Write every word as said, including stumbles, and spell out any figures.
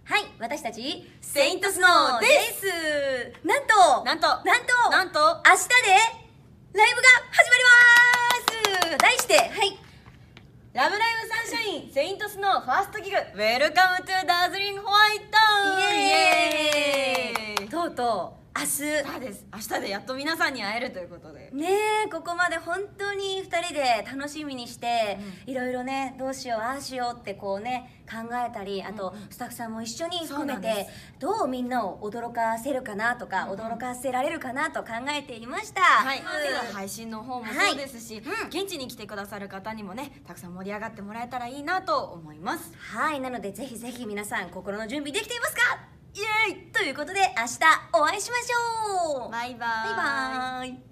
はい、私たちセイントスノーです。なんとなんとなんとなんと明日でライブが始まります。題して、はい、 ラブライブサンシャインセイントスノーファーストギグウェルカムトゥダーズリングホワイト。 イエーイ。とうとう明日そうです。明日でやっと皆さんに会えるということでねえ、ここまで本当にふたりで楽しみにして、うん、いろいろね、どうしようああしようってこうね考えたり、あと、うんうん、スタッフさんも一緒に含めてどうみんなを驚かせるかなとか、うんうん、驚かせられるかなと考えていました。 はい、うん、配信の方もそうですし、はい、うん、現地に来てくださる方にもねたくさん盛り上がってもらえたらいいなと思います。 はい、なのでぜひぜひ皆さん心の準備できていますか？イエーイということで明日お会いしましょう。 バイバーイ。 バイバーイ。